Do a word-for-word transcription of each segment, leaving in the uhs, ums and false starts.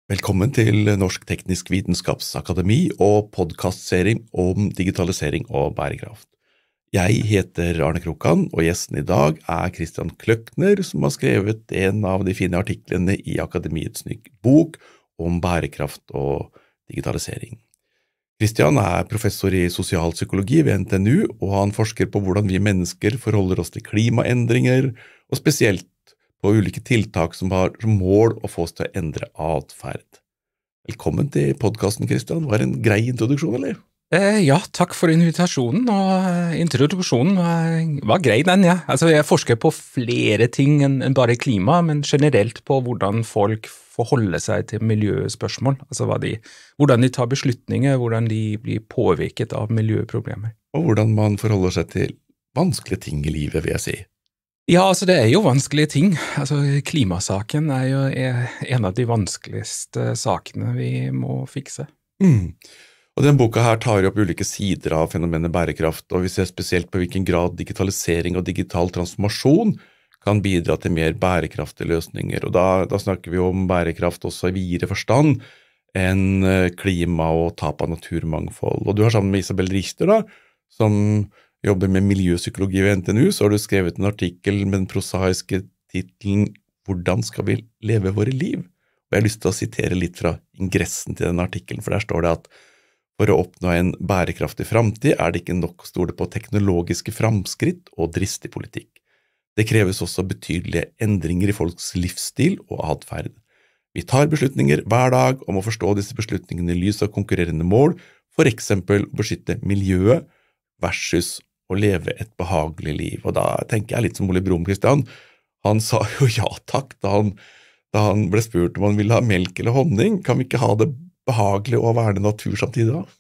Velkommen til Norsk Teknisk Vitenskapsakademi og podcastserie om digitalisering og bærekraft. Jeg heter Arne Krokan, og gjesten i dag er Christian Kløckner, som har skrevet en av de fine artiklene i Akademiets nye bok om bærekraft og digitalisering. Christian er professor i sosialpsykologi ved N T N U, og han forsker på hvordan vi mennesker forholder oss til klimaendringer, og spesielt på ulike tiltak som har som mål å få oss til å endre adferd. Velkommen til podcasten, Christian. Var det en grei introduksjon, eller? Eh, ja, takk for invitasjonen, og introduksjonen var, var grei den, ja. Altså, jeg forsker på flere ting enn enn bare klima, men generelt på hvordan folk forholder seg til miljøspørsmål, altså hva de, hvordan de tar beslutninger, hvordan de blir påvirket av miljøproblemer. Og hvordan man forholder seg til vanskelige ting i livet, vil jeg si. Ja, altså det er jo vanskelige ting. Altså klimasaken er jo en av de vanskeligste sakene vi må fikse. Mm. Og den boka her tar opp ulike sider av fenomenet bærekraft, og vi ser spesielt på hvilken grad digitalisering og digital transformasjon kan bidra til mer bærekraftige løsninger. Og da, da snakker vi om bærekraft også i videre forstand enn klima og tap av naturmangfold. Og du har sammen med Isabel Richter da, som jobber med miljøpsykologi ved N T N U, så har du skrevet en artikkel med den prosaiske titelen «Hvordan skal vi leve våre liv?» Og jeg har lyst til å sitere litt fra ingressen til den artikkelen, for der står det at for å oppnå en bærekraftig framtid er det ikke nok å stole på teknologiske framskritt og dristig politikk. Det kreves også betydelige endringer i folks livsstil og adferd. Vi tar beslutninger hver dag om å forstå disse beslutningene i lys av konkurrerende mål, for eksempel å beskytte miljøet versus å leve et behagelig liv. Og da tenker jeg litt som Ole Brumm, Christian. Han sa jo ja takk da han, da han ble spurt om han ville ha melk eller honning. Kan vi ikke ha det behagelig og verne natur samtidig da?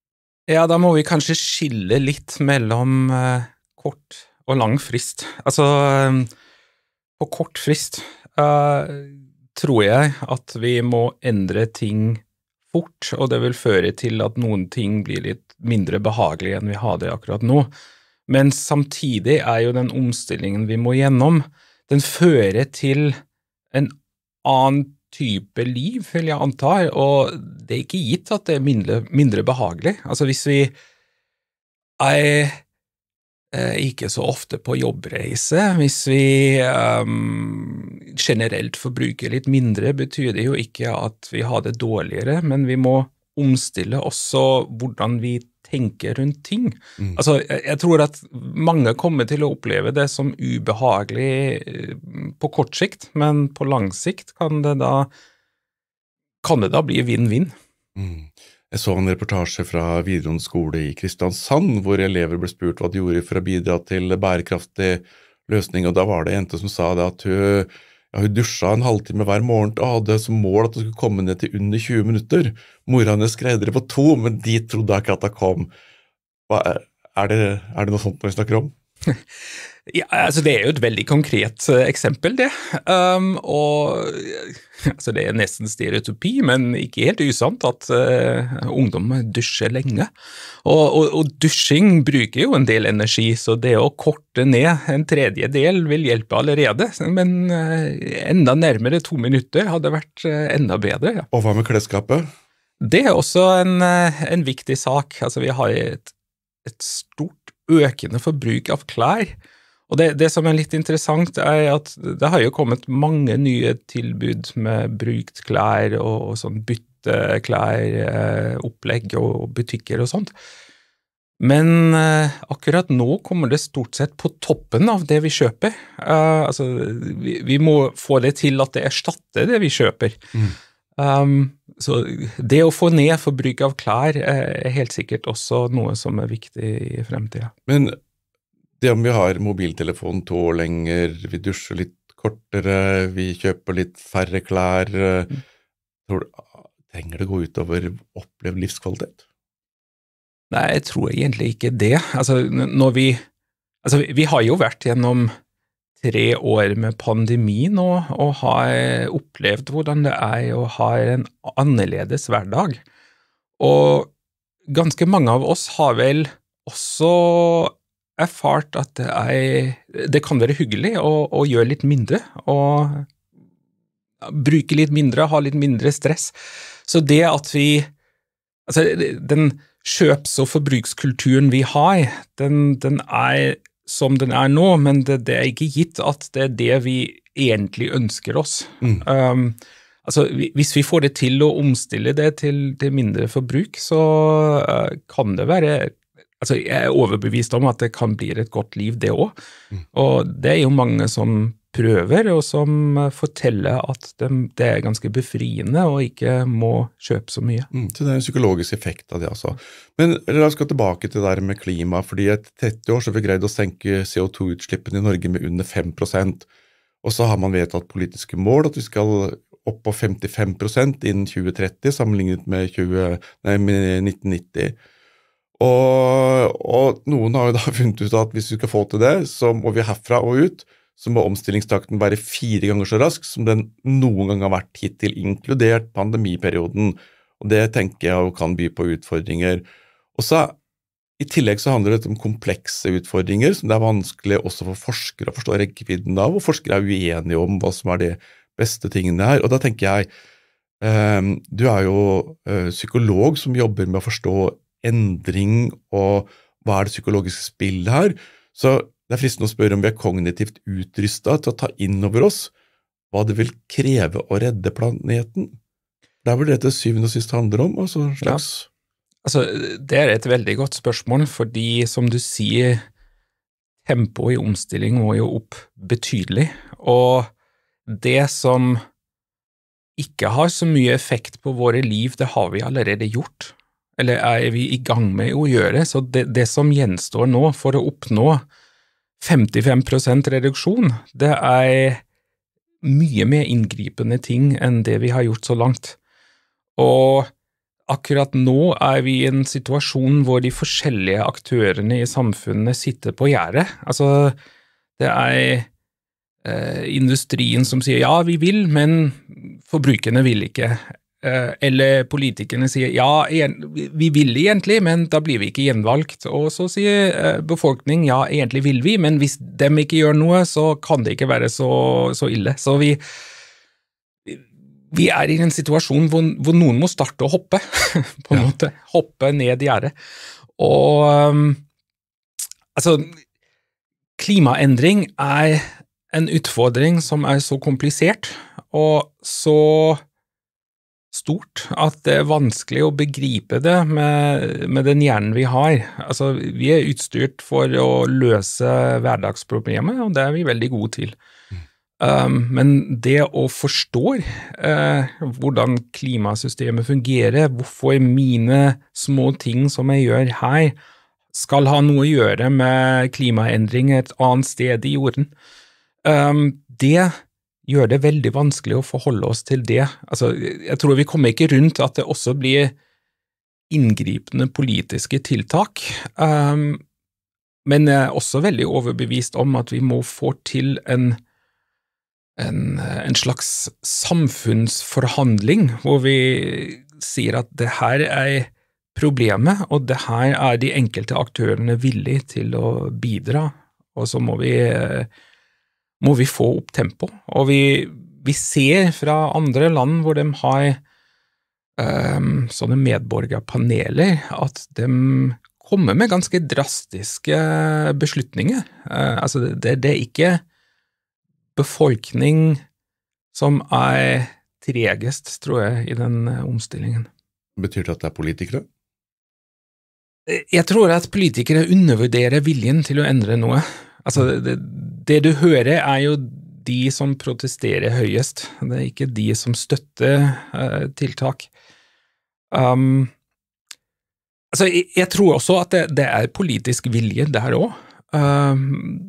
Ja, da må vi kanskje skille litt mellom uh, kort og lang frist. Altså, um, på kort frist uh, tror jeg at vi må endre ting fort, og det vil føre til at noen ting blir litt mindre behagelige enn vi har det akkurat nå. Men samtidig er jo den omstillingen vi må gjennom, den fører til en annen type liv, vil jeg anta, og det er ikke gitt at det er mindre, mindre behagelig. Altså hvis vi er eh, ikke så ofte på jobbreise, hvis vi um, generelt forbruker litt mindre, betyr det jo ikke at vi har det dårligere, men vi må omstille også hvordan vi tenker rundt ting. Mm. Altså, jeg, jeg tror at mange kommer til å oppleve det som ubehagelig på kort sikt, men på lang sikt kan det da, kan det da bli vinn-vinn. Mm. Jeg så en reportasje fra videregående skole i Kristiansand, hvor elever ble spurt hva de gjorde for å bidra til bærekraftig løsning, og da var det en jente som sa det at hun Ja, hun dusja en halvtime hver morgen og hadde som mål at hun skulle komme ned til under tjue minutter. Mora hennes greide det på to, men de trodde ikke at det kom. Hva er, er, det, er det noe sånt når vi snakker om? Ja, altså det er jo et veldig konkret uh, eksempel det, um, og altså det er nesten stereotypi, men ikke helt usant at uh, ungdom dusjer lenge, og, og, og dusjing bruker jo en del energi, så det å korte ned en tredjedel vil hjelpe allerede, men uh, enda nærmere to minutter hadde vært uh, enda bedre. Ja. Og hva med klesskapet? Det er også en, uh, en viktig sak, altså vi har et, et stort økende forbruk av klær. Og det, det som er litt interessant er at det har jo kommet mange nye tilbud med brukt klær og, og sånn bytteklær, eh, opplegg og butikker og sånt. Men eh, akkurat nå kommer det stort sett på toppen av det vi kjøper. Eh, altså, vi, vi må få det til at det erstatter det vi kjøper. Mm. Um, så det å få ned forbruk av klær er helt sikkert også noe som er viktig i fremtiden. Men det om vi har mobiltelefon to år lenger, vi dusjer litt kortere, vi kjøper litt færre klær, mm. tror du, trenger det gå ut over opplevd livskvalitet? Nei, jeg tror egentlig ikke det. Altså, når vi, altså, vi har jo vært gjennom tre år med pandemi nå, og har opplevd hvordan det er å ha en annerledes hverdag. Og ganske mange av oss har vel også erfart at det, er, det kan være hyggelig å, å gjøre litt mindre, og bruke litt mindre, ha litt mindre stress. Så det at vi, altså den kjøps- og forbrukskulturen vi har, den, den er som den er nå, men det, det er ikke gitt at det er det vi egentlig ønsker oss. Mm. Um, altså, hvis vi får det til å omstille det til, til mindre forbruk, så uh, kan det være, altså jeg er overbevist om at det kan bli et godt liv det også, mm. og det er jo mange som prøver, og som forteller at det, det er ganske befriende og ikke må kjøpe så mye. Mm, så det er en psykologisk effekt av det, altså. Men la oss gå tilbake til det der med klima, fordi etter tretti år så har vi greid å senke C O to utslippene i Norge med under fem prosent, og så har man vedtatt politiske mål at vi skal opp på femtifem prosent innen tjue tretti, sammenlignet med, tjue, nei, med nitten nitti. Og, og noen har jo da funnet ut at hvis vi skal få til det, så må vi herfra og ut, så må omstillingstakten være fire ganger så rask som den noen gang har vært hittil, inkludert pandemiperioden. Og det tenker jeg kan by på utfordringer. Og så i tillegg så handler det om komplekse utfordringer, som det er vanskelig også for forskere å forstå rekkevidden av, og forskere er uenige om hva som er de beste tingene her. Og da tenker jeg, um, du er jo uh, psykolog som jobber med å forstå endring, og hva er det psykologiske spillet her? Så det er fristende å spørre om vi er kognitivt utrustet til å ta inn over oss hva det vil kreve å redde planeten. Det er vel det til syvende og sist handler om, altså slags... Ja. Altså, det er et veldig godt spørsmål, fordi som du sier, tempoet i omstilling må jo opp betydelig, og det som ikke har så mye effekt på våre liv, det har vi allerede gjort, eller er vi i gang med å gjøre, så det, det som gjenstår nå for å oppnå femtifem prosent reduksjon, det er mye mer inngripende ting enn det vi har gjort så langt. Og akkurat nå er vi i en situasjon hvor de forskjellige aktørene i samfunnet sitter på gjerdet. Altså, det er eh, industrien som sier ja, vi vil, men forbrukerne vil ikke. Eller politikerne sier ja, vi vil egentlig, men da blir vi ikke gjenvalgt. Og så sier befolkningen ja, egentlig vil vi, men hvis de ikke gjør noe, så kan det ikke være så, så ille. Så vi, vi er i en situasjon hvor, hvor noen må starte å hoppe, på en ja. måte. Hoppe ned i gjerdet. Og um, altså, klimaendring er en utfordring som er så komplisert, og så stort at det er vanskelig å begripe det med, med den hjernen vi har. Altså, vi er utstyrt for å løse hverdagsproblemet, og det er vi veldig gode til. Mm. Um, men det å forstå uh, hvordan klimasystemet fungerer, hvorfor mine små ting som jeg gjør her, skal ha noe å gjøre med klimaendring et annet sted i jorden, um, det gjør det veldig vanskelig å forholde oss til det. Altså, jeg tror vi kommer ikke rundt at det også blir inngripende politiske tiltak, um, men jeg er også veldig overbevist om at vi må få til en, en, en slags samfunnsforhandling, hvor vi sier at det her er problemet, og det her er de enkelte aktørene villige til å bidra, og så må vi må vi få opp tempo, og vi, vi ser fra andre land hvor de har um, sånne medborgerpaneler, at de kommer med ganske drastiske beslutninger. Uh, altså det, det er ikke befolkning som er tregest, tror jeg, i den omstillingen. Betyr det at det er politikere? Jeg tror at politikere undervurderer viljen til å endre noe. Altså, det, det du hører er jo de som protesterer høyest, det er ikke de som støtter uh, tiltak. Um, altså, jeg, jeg tror også at det, det er politisk vilje der også, um,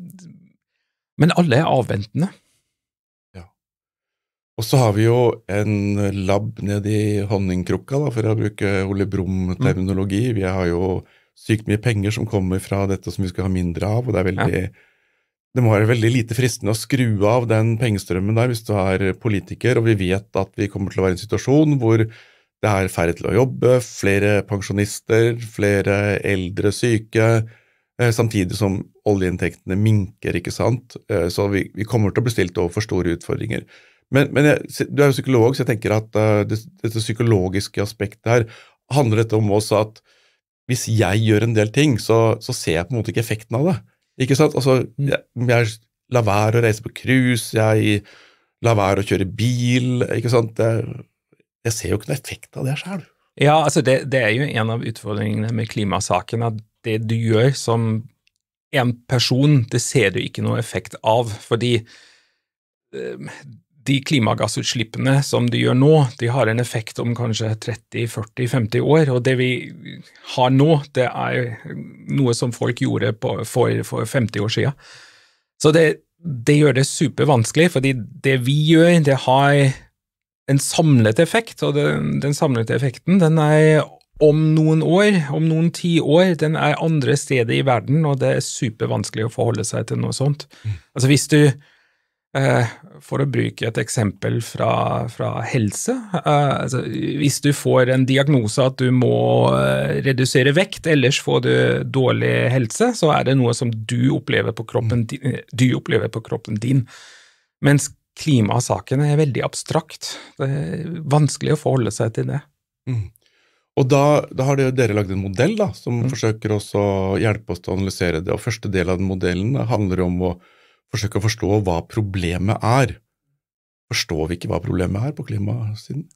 men alle er avventende. Ja. Og så har vi jo en lab nede i honningkrukka, da, for å bruke Ole Brumm-terminologi. Mm. Vi har jo sykt mye penger som kommer fra dette som vi skal ha mindre av, og det er veldig, ja. det må være veldig lite fristende å skru av den pengestrømmen der hvis du er politiker, og vi vet at vi kommer til å være i en situasjon hvor det er færre til å jobbe, flere pensjonister, flere eldre syke, samtidig som oljeinntektene minker, ikke sant? Så vi, vi kommer til å bli stilt overfor store utfordringer. Men, men jeg, du er jo psykolog, så jeg tenker at uh, det, dette psykologiske aspektet her, handler dette om også at hvis jeg gjør en del ting, så, så ser jeg på en måte ikke effekten av det. Ikke sant? Altså, jeg, jeg lar være å reise på cruise, jeg lar være å kjøre bil, ikke sant? Jeg, jeg ser jo ikke noe effekt av det selv. Ja, altså det, det er jo en av utfordringene med klimasaken, at det du gjør som en person, det ser du ikke noe effekt av, fordi eh, de klimagassutslippene som du gjør nå, de har en effekt om kanskje tretti, førti, femti år, og det vi har nå, det er noe som folk gjorde på, for, for femti år siden. Så det, det gjør det supervanskelig, fordi det vi gjør, det har en samlet effekt, og den, den samlede effekten, den er om noen år, om noen ti år, den er andre steder i verden, og det er supervanskelig å forholde seg til noe sånt. Mm. Altså hvis du, eh, for å bruke et eksempel fra, fra helse, eh, altså hvis du får en diagnose at du må eh, redusere vekt, ellers får du dårlig helse, så er det noe som du opplever på kroppen, mm. du opplever på kroppen din. Mens klimasaken er veldig abstrakt. Det er vanskelig å forholde seg til det. Mm. Og da, da har dere lagd en modell da, som mm. forsøker også å hjelpe oss til å analysere det, og første del av den modellen handler om å forsøke å forstå hva problemet er. Forstår vi ikke hva problemet er på klimasiden?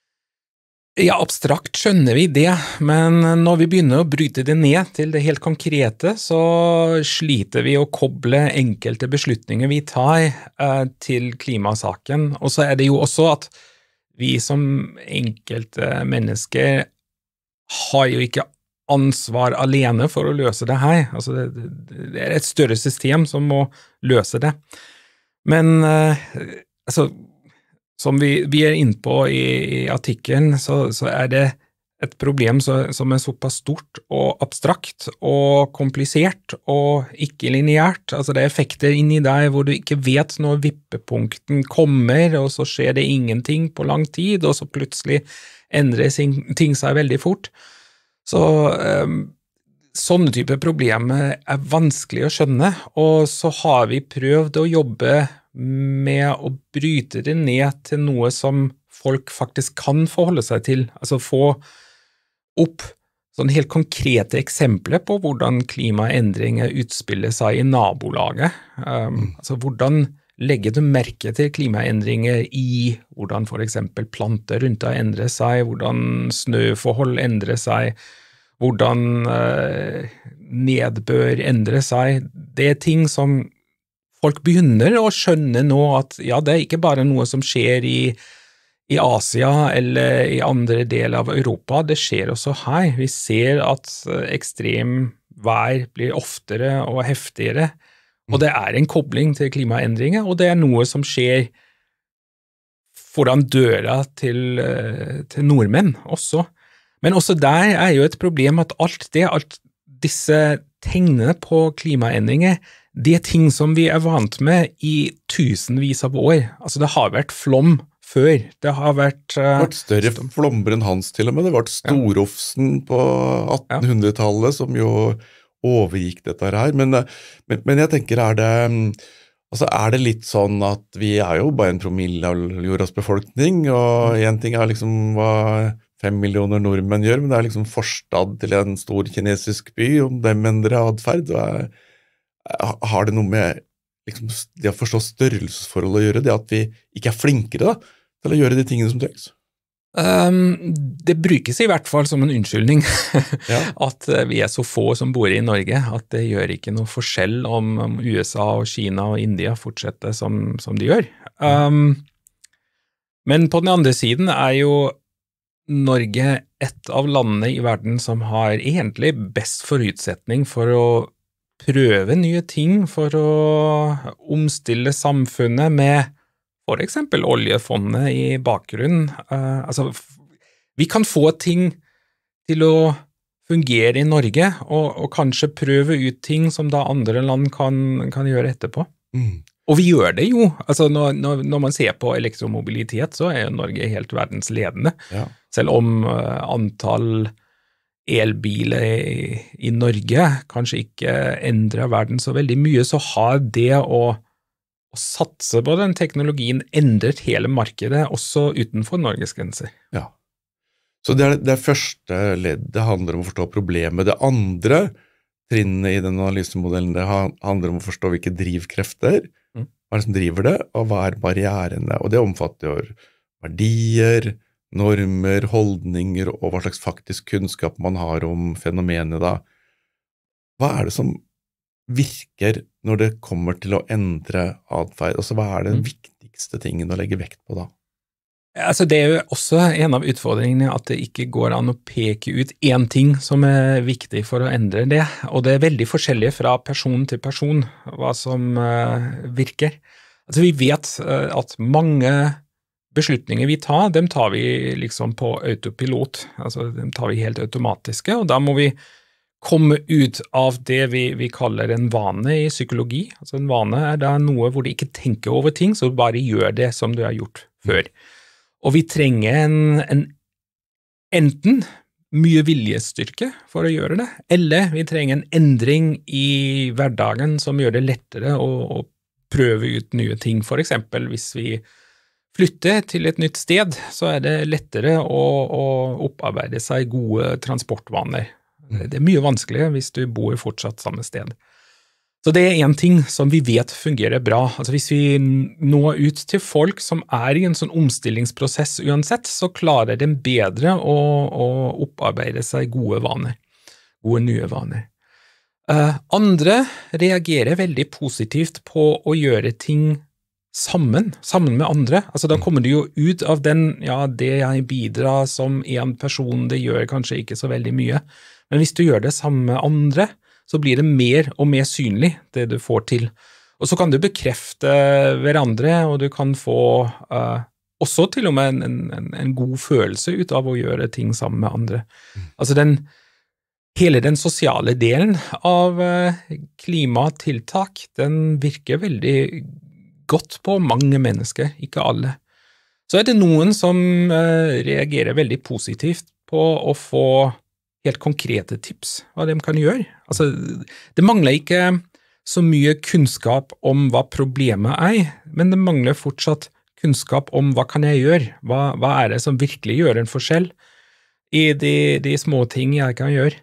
Ja, abstrakt skjønner vi det, men når vi begynner å bryte det ned til det helt konkrete, så sliter vi å koble enkelte beslutninger vi tar eh, til klimasaken. Og så er det jo også at vi som enkelte mennesker har jo ikke ansvar alene for å løse det her. Altså det, det er et større system som må løse det. Men eh, altså som vi, vi er inne på i, i artikkelen, så, så er det et problem så, som er såpass stort og abstrakt og komplisert og ikke lineært. Altså det er effekter inni deg hvor du ikke vet når vippepunkten kommer, og så skjer det ingenting på lang tid, og så plutselig endrer ting seg veldig fort. Så um, sånne type problemer er vanskelig å skjønne, og så har vi prøvd å jobbe med å bryte det ned til noe som folk faktisk kan forholde seg til, altså få opp sånne helt konkrete eksempler på hvordan klimaendringer utspiller seg i nabolaget. Um, mm. Altså hvordan legger du merke til klimaendringer i hvordan for eksempel planter rundt deg endrer seg, hvordan snøforhold endrer seg, hvordan uh, nedbør endrer seg. Det er ting som folk begynner å skjønne nå at ja, det er ikke bare noe som skjer i, i Asia eller i andre deler av Europa, det skjer også her. Vi ser at ekstremvær blir oftere og heftigere, og det er en kobling til klimaendringer, og det er noe som skjer foran døra til, til nordmenn også. Men også der er jo et problem at alt det, alt disse tegnene på klimaendringer, det er ting som vi er vant med i tusenvis av år. Altså det har vært flom før. Det har vært... Uh, det har vært større flommer enn hans til og med. Det har vært Storofsen ja. På attenhundretallet som jo overgikk dette her. Men, men, men jeg tenker, er det, altså er det litt sånn at vi er jo bare en promille av jordas befolkning, og en ting er liksom hva fem millioner nordmenn gjør, men det er liksom forstad til en stor kinesisk by, om dem endrer adferd, og er har det noe med liksom, det å forstå størrelsesforhold å gjøre, det at vi ikke er flinkere da, til å gjøre de tingene som trengs? Um, det brukes i hvert fall som en unnskyldning ja. At vi er så få som bor i Norge, at det gjør ikke noe forskjell om, om U S A og Kina og India fortsetter som, som de gjør. Um, men på den andre siden er jo Norge et av landene i verden som har egentlig best forutsetning for å prøve nye ting, for å omstille samfunnet med for eksempel oljefondet i bakgrunnen. Uh, altså, vi kan få ting til å fungere i Norge, og, og kanskje prøve ut ting som da andre land kan, kan gjøre etterpå. Mm. Og vi gjør det jo. Altså, når, når, når man ser på elektromobilitet, så er Norge helt verdensledende. Ja. Selv om uh, antall elbiler i, i Norge kanskje ikke endrer verden så veldig mye, så har det å, å satse på den teknologien endret hele markedet, også utenfor Norges grenser. Ja. Så det, er, det er første ledd, det handler om å forstå problemet. Det andre trinnet i den analysemodellen, det handler om å forstå hvilke drivkrefter, mm. hva er det som driver det, og hva er barrierene. Og det omfatter jo verdier, normer, holdninger, og hva slags faktisk kunnskap man har om fenomenet da. Hva er det som virker når det kommer til å endre atferd? Altså, hva er den viktigste tingen å legge vekt på da? Altså, det er jo også en av utfordringene at det ikke går an å peke ut én ting som er viktig for å endre det, og det er veldig forskjellig fra person til person hva som uh, virker. Altså, vi vet uh, at mange beslutninger vi tar, dem tar vi liksom på autopilot, altså dem tar vi helt automatiske, og da må vi komme ut av det vi, vi kaller en vane i psykologi. Altså en vane er da noe hvor du ikke tenker over ting, så du bare gjør det som du har gjort før. Og vi trenger en, en enten mye viljestyrke for å gjøre det, eller vi trenger en endring i hverdagen som gjør det lettere å, å prøve ut nye ting. For eksempel hvis vi flytter til et nytt sted, så er det lettere å, å opparbeide seg gode transportvaner. Det er mye vanskeligere hvis du bor fortsatt samme sted. Så det er en ting som vi vet fungerer bra. Altså hvis vi når ut til folk som er i en sånn omstillingsprosess uansett, så klarer de bedre å, å opparbeide seg gode vaner, gode nye vaner. Uh, andre reagerer veldig positivt på å gjøre ting sammen, sammen med andre. Altså da kommer du jo ut av den, ja, det jeg bidrar som en person, det gjør kanskje ikke så veldig mye. Men hvis du gjør det sammen med andre, så blir det mer og mer synlig det du får til. Og så kan du bekrefte hverandre, og du kan få uh, også til og med en, en, en god følelse ut av å gjøre ting sammen med andre. Mm. Altså den, hele den sosiale delen av uh, klimatiltak, den virker veldig godt på mange mennesker, ikke alle. Så er det noen som uh, reagerer veldig positivt på å få helt konkrete tips hva de kan gjøre. Altså, det mangler ikke så mye kunnskap om hva problemet er, men det mangler fortsatt kunnskap om hva kan jeg gjøre, hva, hva er det som virkelig gjør en forskjell i de, de små ting jeg kan gjøre.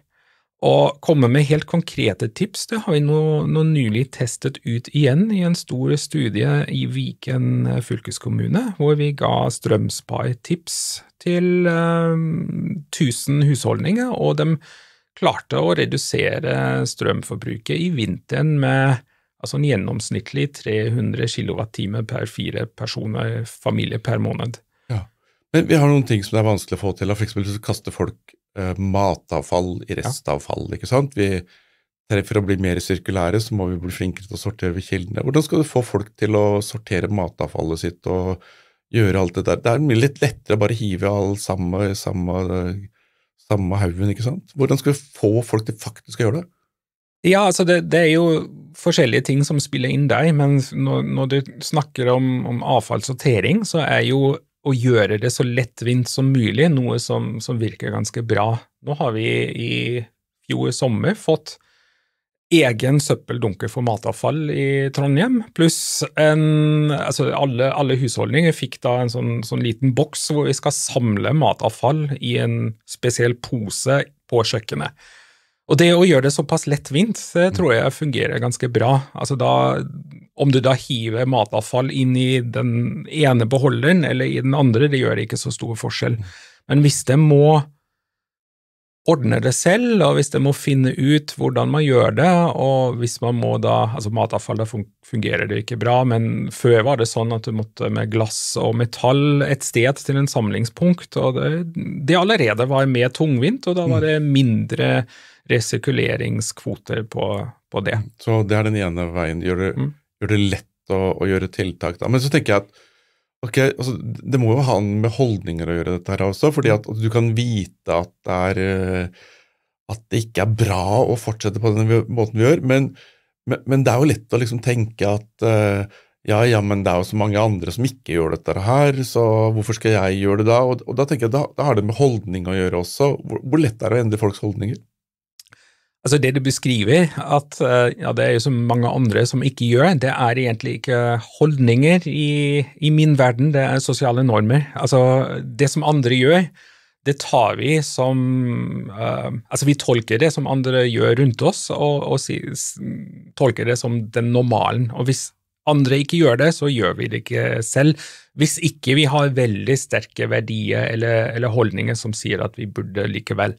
Og komme med helt konkrete tips, det har vi nå, nå nylig testet ut igjen i en stor studie i Viken fylkeskommune, hvor vi ga strømspar-tips til um, tusen husholdninger, og de klarte å redusere strømforbruket i vinteren med altså en gjennomsnittlig tre hundre kilowattimer per fire personer, familie per måned. Ja, men vi har noen ting som det er vanskelig å få til, for eksempel så kaster folk uh, matavfall i restavfall, ikke sant? Vi, for å bli mer sirkulære så må vi bli flinkere til å sortere ved kildene. Hvordan skal du få folk til å sortere matavfallet sitt og gjøre alt det der? Det er mye litt lettere å bare hive all samme, samme, samme haugen, ikke sant? Hvordan skal vi få folk til faktisk å gjøre det? Ja, altså det, det er jo forskjellige ting som spiller inn der, men når, når du snakker om, om avfallssortering, så er jo å gjøre det så lettvint som mulig noe som, som virker ganske bra. Nå har vi i fjor sommer fått egen søppeldunker for matavfall i Trondheim, pluss en, altså alle, alle husholdninger fikk da en sånn, sånn liten boks hvor vi skal samle matavfall i en spesiell pose på kjøkkenet. Og det å gjøre det såpass lettvint, det tror jeg fungerer ganske bra. Altså da, om du da hiver matavfall inn i den ene beholderen eller i den andre, det gjør ikke så stor forskjell. Men hvis det må ordne det selv, og hvis det må finne ut hvordan man gjør det, og hvis man må da, altså matavfall da fungerer det ikke bra, men før var det sånn at du måtte med glass og metall et sted til en samlingspunkt, og det, det allerede var mer tungvint, og da var det mindre resirkuleringskvoter på, på det. Så det er den ene veien, gjør det, mm. gjør det lett å, å gjøre tiltak da. Men så tenker jeg at ok, altså, det må jo ha med holdninger å gjøre dette her også, fordi at, at du kan vite at det er at det ikke er bra å fortsette på den måten vi gjør, men, men, men det er jo lett å liksom tenke at uh, ja, ja, men det er jo så mange andre som ikke gjør dette her, så hvorfor skal jeg gjøre det da? Og, og da tenker jeg, da, da har det med holdning å gjøre også. Hvor, hvor lett er det å endre folks holdninger? Altså det du beskriver, at ja, det er jo så mange andre som ikke gjør, det er egentlig ikke holdninger i, i min verden, det er sosiale normer. Altså det som andre gjør, det tar vi som, uh, altså vi tolker det som andre gjør rundt oss, og, og si, tolker det som den normalen. Og hvis andre ikke gjør det, så gjør vi det ikke selv. Hvis ikke vi har veldig sterke verdier eller, eller holdninger som sier at vi burde likevel.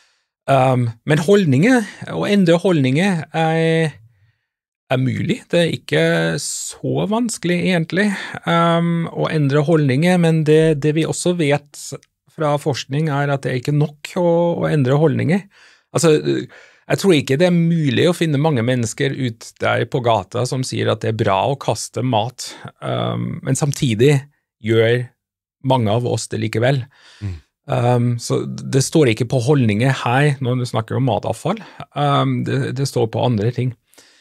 Um, men holdninger, å endre holdninger er, er mulig. Det er ikke så vanskelig egentlig um, å endre holdninger, men det, det vi også vet fra forskning er at det er ikke nok å, å endre holdninger. Altså, jeg tror ikke det er mulig å finne mange mennesker ut der på gata som sier at det er bra å kaste mat, um, men samtidig gjør mange av oss det likevel. Mm. Um, så det står ikke på holdninger her når du snakker om matavfall, um, det, det står på andre ting.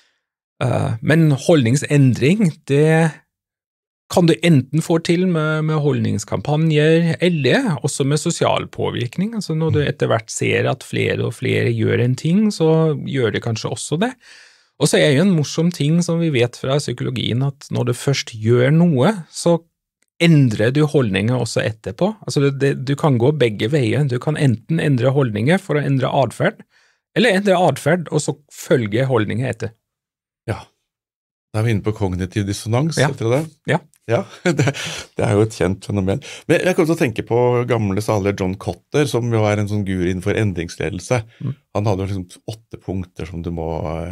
Uh, men holdningsendring, det kan du enten få til med, med holdningskampanjer, eller også med sosial påvirkning. Altså når du etter hvert ser at flere og flere gjør en ting, så gjør det kanskje også det. Og så er jo en morsom ting som vi vet fra psykologien, at når du først gjør noe, så endrer du holdninger også etterpå. Altså det, det, du kan gå begge veier. Du kan enten endre holdninger for å endre adferd, eller endre adferd og så følge holdninger etter. Ja, da er vi inne på kognitiv dissonans, ja. Etter det? Ja. Ja, det, det er jo et kjent fenomen. Men jeg kom til å tenke på gamle saler John Kotter, som jo er en sånn guru innenfor endringsledelse. Mm. Han hadde jo liksom åtte punkter som du må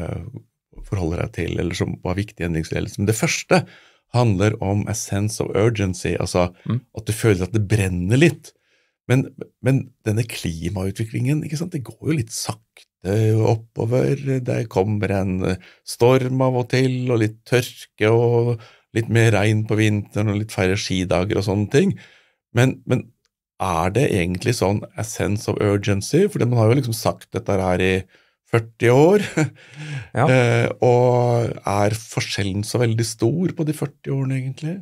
forholde deg til, eller som var viktig i endringsledelse. Men det første handler om a sense of urgency, altså mm. at du føler at det brenner litt. Men, men denne klimautviklingen, ikke sant, det går jo litt sakte oppover, det kommer en storm av og til, og litt tørke, og litt mer regn på vinteren, og litt færre skidager og sånne ting. Men, men er det egentlig sånn a sense of urgency? For man har jo liksom sagt dette her i førti år, ja. eh, og er forskjellen så veldig stor på de førti årene egentlig?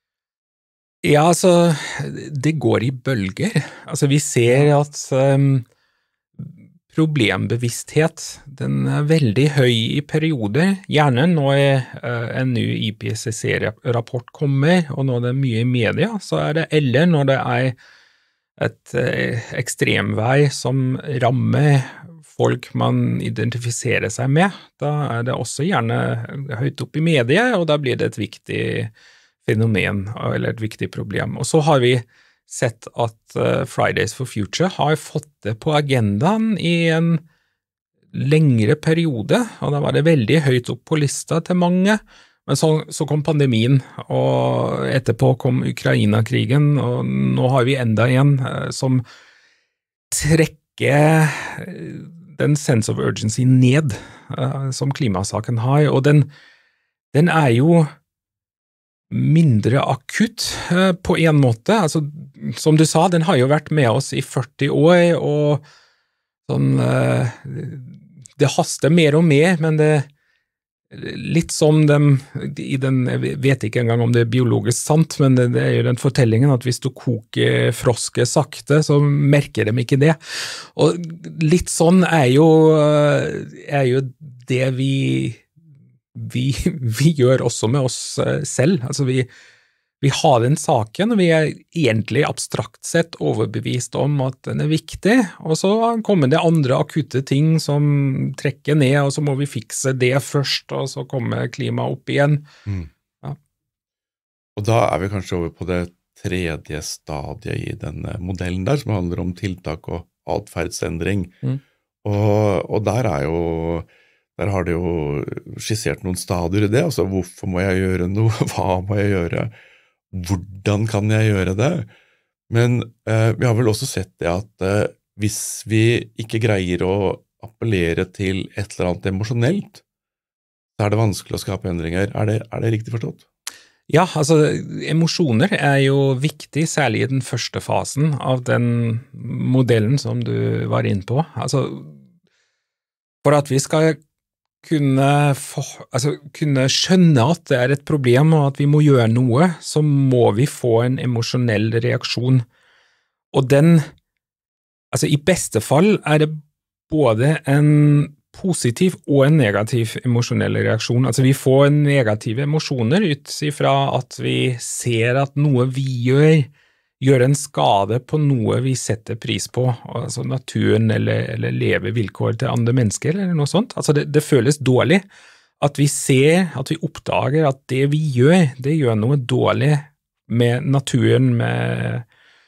Ja, altså, det går i bølger. Altså, vi ser at um, problembevissthet, den er veldig høy i perioder, gjerne når uh, en ny I P C C-rapport kommer, og når det er mye i media, så er det, eller når det er et uh, ekstremvær som rammer folk man identifiserer seg med, da er det også gjerne høyt opp i media, og da blir det et viktig fenomen, eller et viktig problem. Og så har vi sett at uh, Fridays for Future har fått det på agendaen i en lengre periode, og da var det veldig høyt opp på lista til mange, men så, så kom pandemien, og etterpå kom Ukraina-krigen, og nå har vi enda en uh, som trekker den sense of urgency ned, uh, som klimasaken har, og den, den er jo mindre akutt uh, på en måte. Altså, som du sa, den har jo vært med oss i førti år, og sånn, uh, det haster mer og mer, men det litt som dem, i den, jeg vet ikke engang om det er biologisk sant, men det, det er jo den fortellingen at hvis du koker frosker sakte, så merker de ikke det. Og litt sånn er jo, er jo det vi, vi, vi gjør også med oss selv. Altså vi, vi har den saken, og vi er egentlig abstrakt sett overbevist om at den er viktig, og så kommer det andre akutte ting som trekker ned, og så må vi fikse det først, og så kommer klimaet opp igjen. Mm. Ja. Og da er vi kanskje over på det tredje stadiet i denne modellen der, som handler om tiltak og atferdsendring. Mm. Og, og der er jo, der har det jo skissert noen stadier i det, altså hvorfor må jeg gjøre noe, hva må jeg gjøre, hvordan kan jeg gjøre det? Men eh, vi har vel også sett det at eh, hvis vi ikke greier å appellere til et eller annet emosjonelt, så er det vanskelig å skape endringer. Er det, er det riktig forstått? Ja, altså emosjoner er jo viktig, særlig i den første fasen av den modellen som du var inne på. Altså, for at vi skal Kunne, for, altså, kunne skjønne at det er et problem og at vi må gjøre noe, så må vi få en emosjonell reaksjon. Og den, altså i beste fall er det både en positiv og en negativ emosjonell reaksjon. Altså vi får negative emosjoner ut ifra at vi ser at noe vi gjør, gjør en skade på noe vi setter pris på, altså naturen eller, eller levevilkår til andre mennesker eller noe sånt. Altså det, det føles dårlig at vi ser, at vi oppdager at det vi gjør, det gjør noe dårlig med naturen, med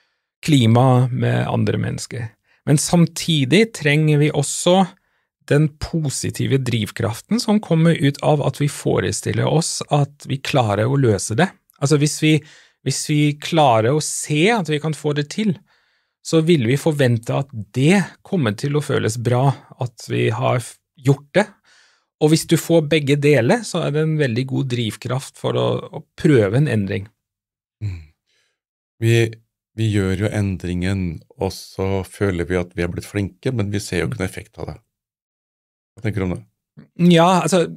klima, med andre mennesker. Men samtidig trenger vi også den positive drivkraften som kommer ut av at vi forestiller oss at vi klarer å løse det. Altså hvis vi, hvis vi klarer å se at vi kan få det til, så vil vi forvente at det kommer til å føles bra, at vi har gjort det. Og hvis du får begge deler, så er det en veldig god drivkraft for å, å prøve en endring. Mm. Vi, vi gjør jo endringen, og så føler vi at vi har blitt flinke, men vi ser jo ikke noen effekt av det. Hva tenker du om det? Ja, altså,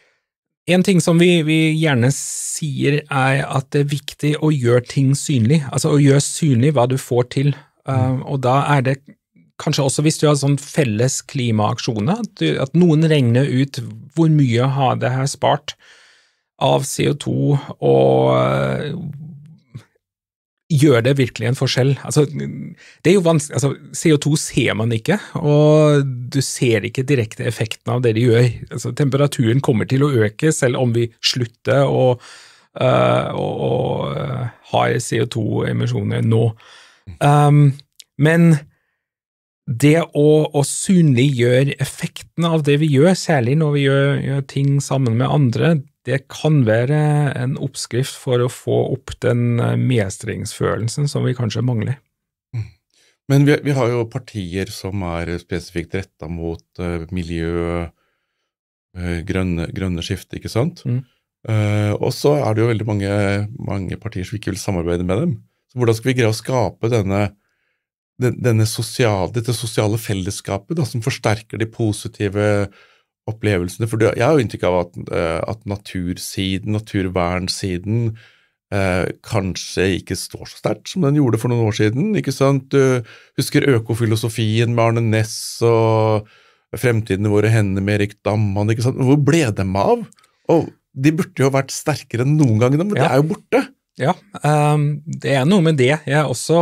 en ting som vi, vi gjerne sier er at det er viktig å gjøre ting synlig, altså å gjøre synlig hva du får til, mm. um, og da er det kanskje også hvis du har sånn felles klimaaksjoner, at, du, at noen regner ut hvor mye har det her spart av C O to, og uh, gjør det virkelig en forskjell. Altså, det er jo vanskelig, altså, C O to ser man ikke, og du ser ikke direkte effekten av det de gjør. Altså, temperaturen kommer til å øke selv om vi slutter å, uh, å, å uh, ha C O to-emisjoner nå. Um, men det å, å synliggjøre effekten av det vi gjør, særlig når vi gjør, gjør ting sammen med andre, det kan være en oppskrift for å få opp den mestringsfølelsen som vi kanskje mangler. Men vi, vi har jo partier som er spesifikt rettet mot uh, miljø, uh, grønne, grønne skifte, ikke sant? Mm. Uh, og så er det jo veldig mange, mange partier som ikke vil samarbeide med dem. Så hvordan skal vi greie å skape denne Denne sosiale, dette sosiale fellesskapet da, som forsterker de positive opplevelsene? For jeg har jo inntrykk av at, at natursiden, naturvernsiden eh, kanskje ikke står så sterkt som den gjorde for noen år siden, ikke sant? Du husker økofilosofien med Arne Næss og Fremtiden i våre hender med Erik Damman, ikke sant? Hvor ble dem av? Og de burde jo vært sterkere enn noen gang, men ja. Det er jo borte. Ja, um, det er noe med det. Jeg er også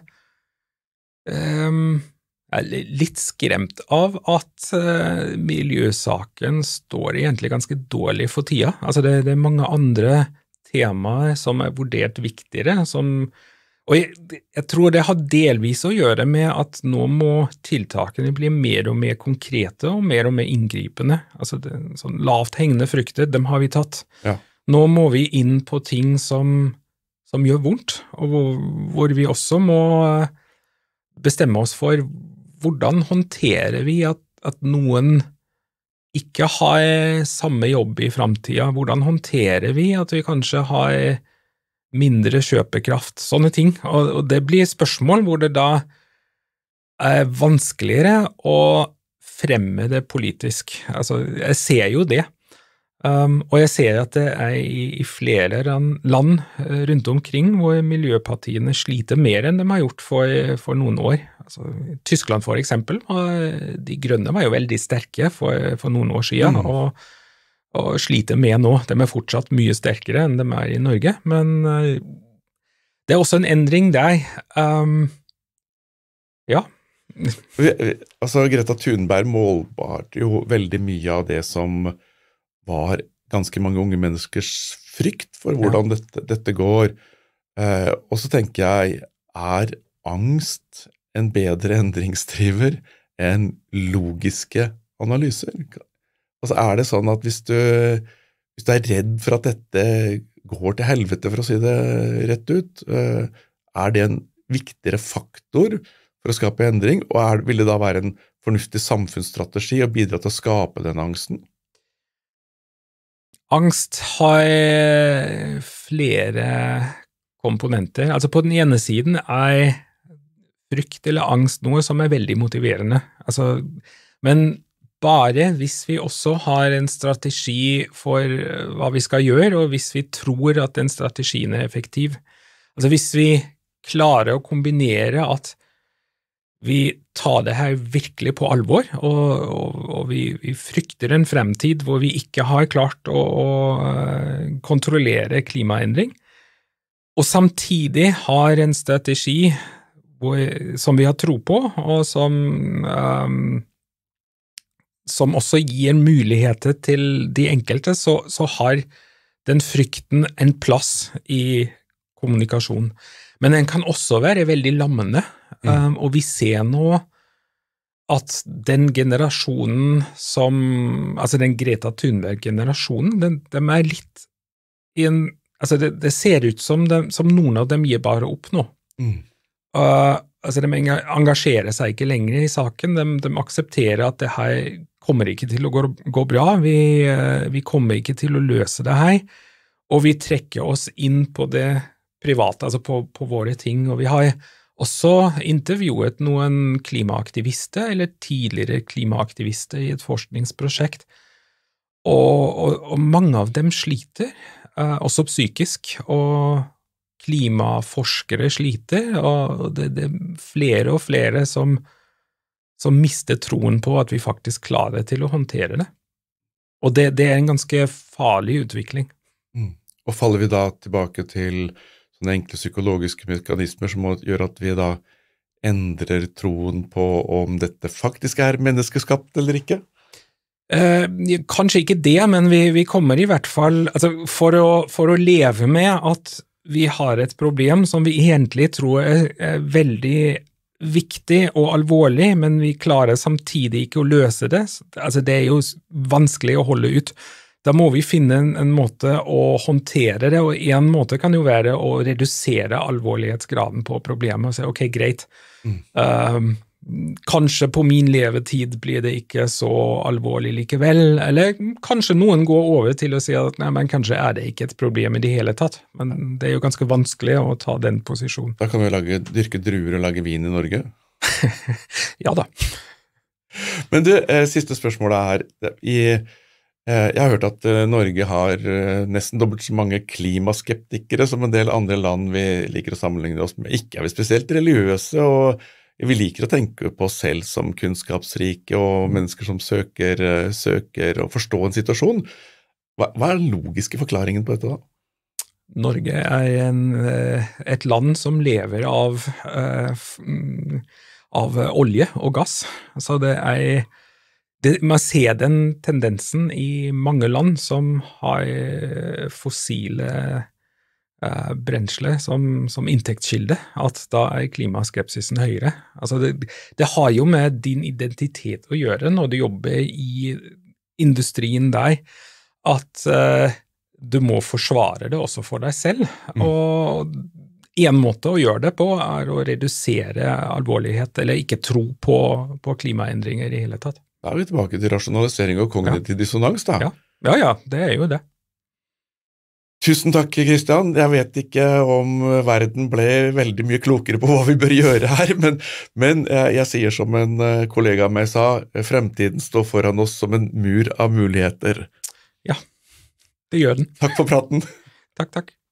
Um, jeg er litt skremt av at uh, miljøsaken står egentlig ganske dårlig for tida. Altså det, det er mange andre temaer som er vurdert viktigere, som, og jeg, jeg tror det har delvis å gjøre med at nå må tiltakene bli mer og mer konkrete og mer og mer inngripende. Altså det, sånn lavt hengende frukter, dem har vi tatt. Ja. Nå må vi inn på ting som, som gjør vondt, og hvor, hvor vi også må bestemme oss for hvordan håndterer vi at, at noen ikke har samme jobb i fremtiden, hvordan håndterer vi at vi kanskje har mindre kjøpekraft, sånne ting, og, og det blir spørsmål hvor det da er vanskeligere å fremme det politisk. Altså, jeg ser jo det. Um, og jeg ser at det er i, i flere land rundt omkring hvor miljøpartiene sliter mer enn de har gjort for, for noen år. Altså, Tyskland for eksempel, og de grønne var jo veldig sterke for, for noen år siden, mm. og, og sliter med nå. De er fortsatt mye sterkere enn de er i Norge, men uh, det er også en endring der. Um, ja. Altså, Greta Thunberg målbart jo veldig mye av det som var ganske mange unge menneskers frykt for hvordan ja. dette, dette går. Eh, og så tenker jeg, er angst en bedre endringsdriver enn logiske analyser? Altså er det sånn at hvis du, hvis du er redd for at dette går til helvete, for å si det rett ut, eh, er det en viktigere faktor for å skape endring, og er, vil det da være en fornuftig samfunnsstrategi å bidra til å skape den angsten? Angst har flere komponenter. Altså på den ene siden er frykt eller angst noe som er veldig motiverende. Altså, men bare hvis vi også har en strategi for hva vi skal gjøre, og hvis vi tror at den strategien er effektiv. Altså hvis vi klarer å kombinere at vi tar det her virkelig på alvor, og, og, og vi, vi frykter en fremtid hvor vi ikke har klart å, å kontrollere klimaendring, og samtidig har en strategi hvor, som vi har tro på, og som, um, som også gir muligheter til de enkelte, så, så har den frykten en plass i kommunikasjon. Men den kan også være veldig lammende, mm. um, og vi ser nå at den generasjonen som, altså den Greta Thunberg-generasjonen, den, den er litt i en, altså det, det ser ut som, de, som noen av dem gir bare opp nå. Mm. Uh, altså de engasjerer seg ikke lenger i saken, de, de aksepterer at det her kommer ikke til å gå, gå bra, vi, uh, vi kommer ikke til å løse det her, og vi trekker oss inn på det private, altså på, på våre ting, og vi har også intervjuet noen klimaaktivister, eller tidligere klimaaktivister i et forskningsprosjekt, og, og, og mange av dem sliter, uh, også psykisk, og klimaforskere sliter, og det, det er flere og flere som, som mister troen på at vi faktisk klarer til å håndtere det. Og det, det er en ganske farlig utvikling. Mm. Og faller vi da tilbake til sånne enkle psykologiske mekanismer som gjør at vi da endrer troen på om dette faktisk er menneskeskapt eller ikke? Eh, kanskje ikke det, men vi, vi kommer i hvert fall, altså for å, for å leve med at vi har et problem som vi egentlig tror er, er veldig viktig og alvorlig, men vi klarer samtidig ikke å løse det. Altså det er jo vanskelig å holde ut. Da må vi finne en, en måte å håndtere det, og en måte kan jo være å redusere alvorlighetsgraden på problemet og si, ok, greit, mm. um, kanskje på min levetid blir det ikke så alvorlig likevel, eller kanskje noen går over til å si at nei, men kanskje er det ikke et problem i det hele tatt, men det er jo ganske vanskelig å ta den posisjonen. Da kan vi lage, dyrke druer og lage vin i Norge? Ja da. Men du, siste spørsmålet er, i jeg har hørt at Norge har nesten dobbelt så mange klimaskeptikere som en del andre land vi liker å sammenligne oss med. Ikke er vi spesielt religiøse, og vi liker å tenke på oss selv som kunnskapsrike og mennesker som søker, søker å forstå en situasjon. Hva, hva er den logiske forklaringen på dette da? Norge er en, et land som lever av, av olje og gass, så det er Det, man ser den tendensen i mange land som har fossile eh, brensler som, som inntektskilde, at da er klimaskepsisen høyere. Altså det, det har jo med din identitet å gjøre når du jobber i industrien der, at eh, du må forsvare det også for deg selv. Mm. Og en måte å gjøre det på er å redusere alvorlighet, eller ikke tro på, på klimaendringer i hele tatt. Da er vi tilbake til rasjonalisering og kognitiv ja. dissonans da. Ja. ja, ja, det er jo det. Tusen takk, Kristian. Jeg vet ikke om verden ble veldig mye klokere på hva vi bør gjøre her, men, men jeg sier som en kollega av meg sa, fremtiden står foran oss som en mur av muligheter. Ja, det gjør den. Takk for praten. Takk, takk.